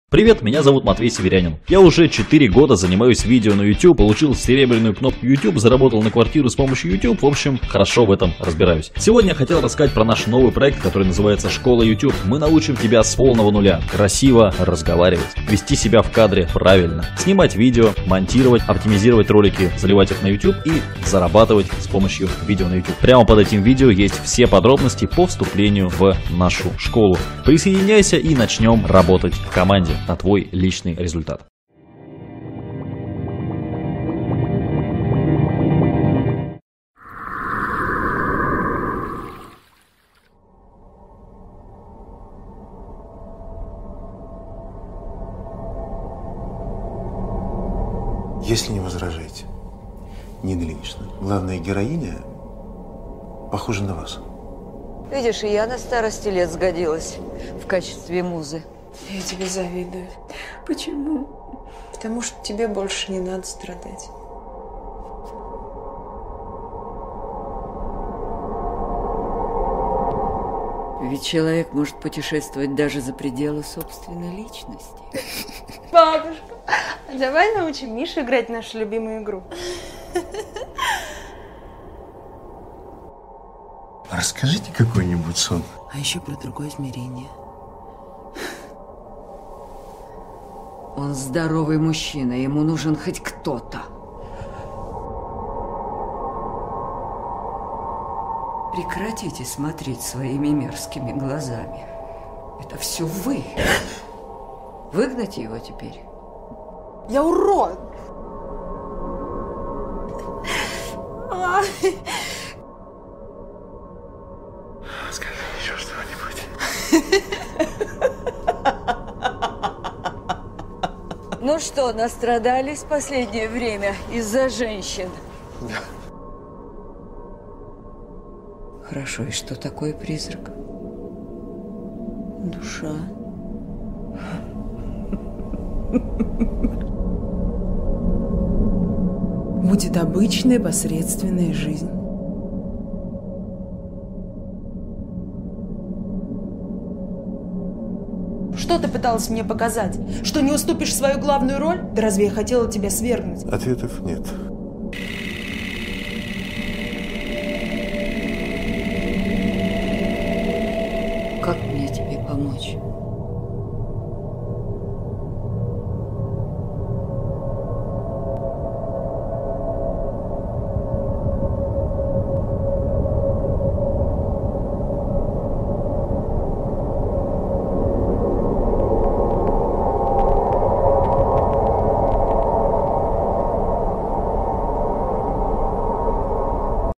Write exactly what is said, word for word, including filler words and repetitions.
Привет, меня зовут Матвей Северянин. Я уже четыре года занимаюсь видео на YouTube, получил серебряную кнопку YouTube, заработал на квартиру с помощью YouTube, в общем, хорошо в этом разбираюсь. Сегодня я хотел рассказать про наш новый проект, который называется «Школа YouTube». Мы научим тебя с полного нуля красиво разговаривать, вести себя в кадре правильно, снимать видео, монтировать, оптимизировать ролики, заливать их на YouTube и зарабатывать с помощью видео на YouTube. Прямо под этим видео есть все подробности по вступлению в нашу школу. Присоединяйся и начнем работать в команде на твой личный результат. Если не возражаете, Нина Ильинична, главная героиня похожа на вас. Видишь, и я на старости лет сгодилась в качестве музы. Я тебе завидую. Почему? Потому что тебе больше не надо страдать. Ведь человек может путешествовать даже за пределы собственной личности. Бабушка, давай научим Мишу играть в нашу любимую игру. Расскажите какой-нибудь сон. А еще про другое измерение. Он здоровый мужчина, ему нужен хоть кто-то. Прекратите смотреть своими мерзкими глазами. Это все вы. Выгнать его теперь? Я урод! Скажи еще что-нибудь. Ну что, настрадались в последнее время из-за женщин? Да. Хорошо, и что такое призрак? Душа. Будет обычная посредственная жизнь. Что ты пыталась мне показать? Что не уступишь свою главную роль? Да разве я хотела тебя свергнуть? Ответов нет.